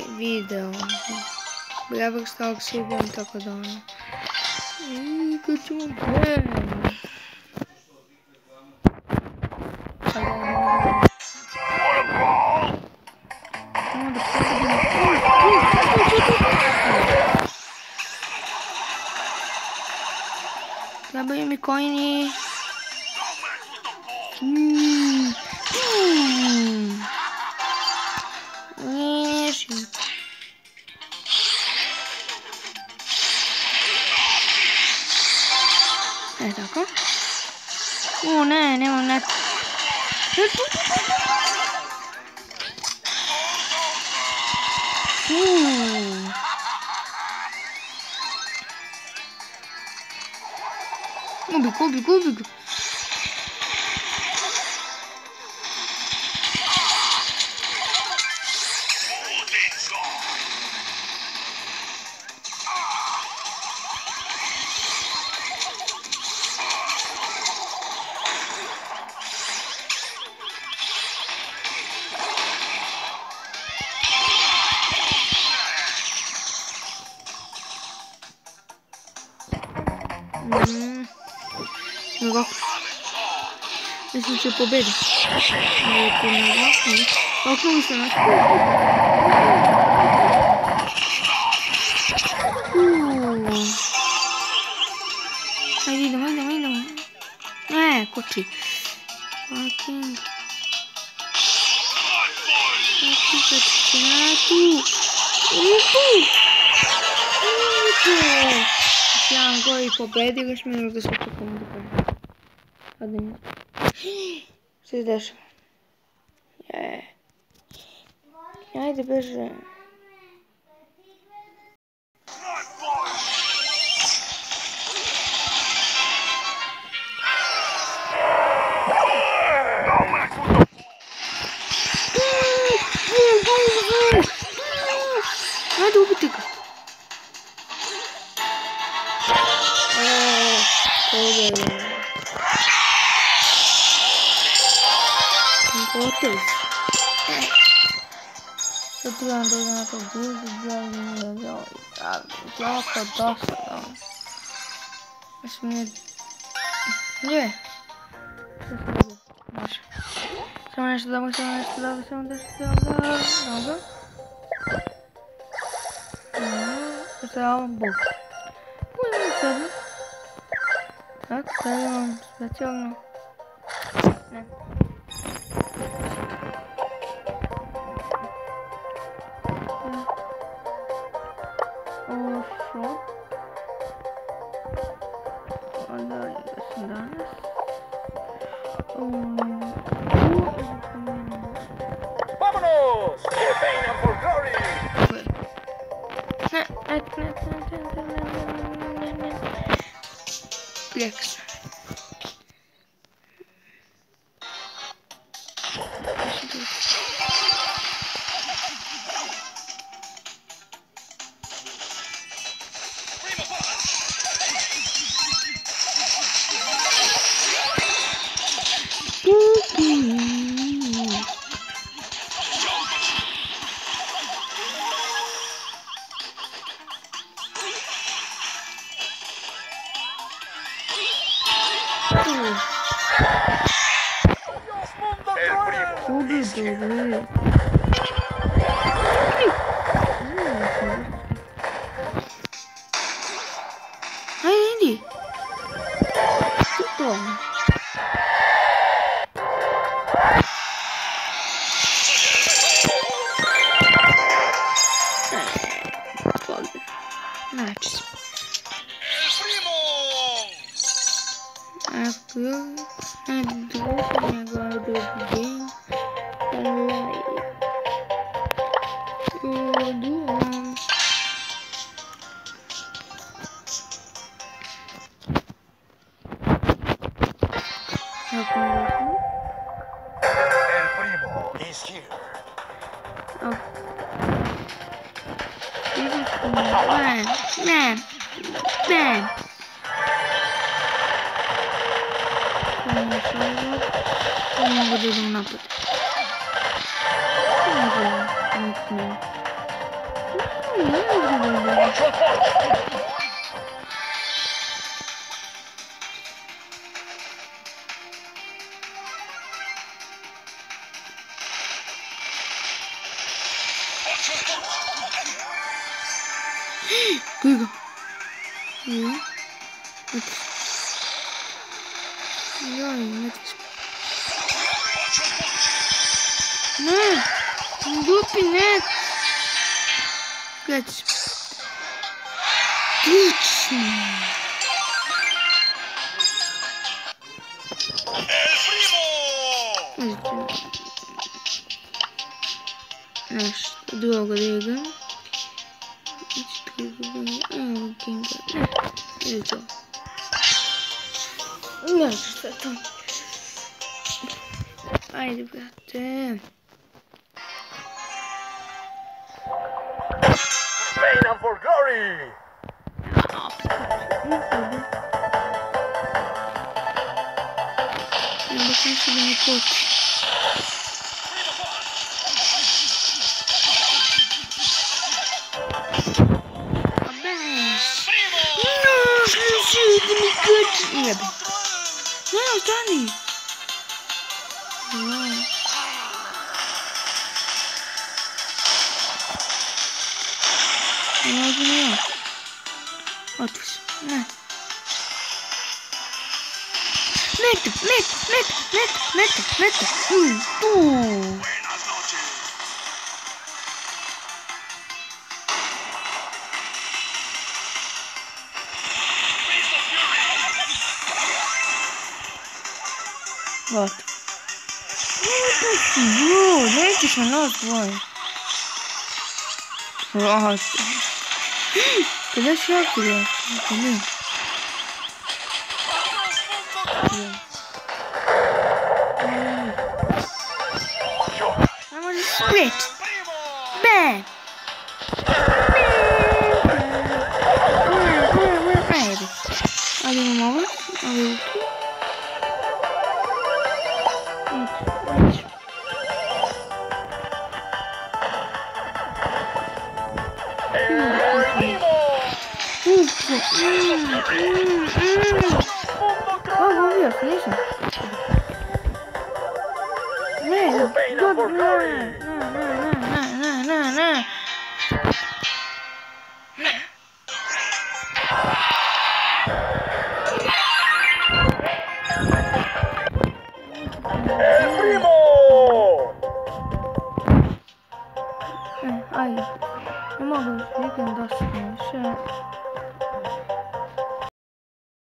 video. Ja bih stao k sigurno tako da ono. I kad ćemo krenuti. Trebaju mi kojini. E tako. Ne, nemam net. Ubi ga. Mislim će pobedi. Okruži se nas. Ajde, idemo. Koči. Fucking. Jedan koji pobedi, još mi još da se pokomu do kraja. Hadi mi. Što se dešava? Ajde, beže. Ajde, ubiti ga. Gotov. Sad trebam da idem na to drugi jako dosadno. Mislim nije... Gdje? Što se radi? Može. Samo nešto dobro. Dobro. Što je ovo bug. Ujdemo sada. Tako, sad imam specijalno. Ne. Ovo što? Onda da sam danas. Vámonos! ¡Que vengan por glory! Flex. El primo is here. Man. Не могу даже напад. Не знаю. 그거. 뭐야? 이거 네, глупый нет. Кать. Точно. Наш долго двигаем. Это. Нет, что-то. Ай, ребята. Fame and for glory! Я бы, конечно, не против. Нет. Не, устали. Я вот все. На. Вот. Знаете, что нас двое. Вот. Когда шаг тебе? Блин. I'm gonna split. Bang. Один мама, а вы Ай, не могу, видно, да, все.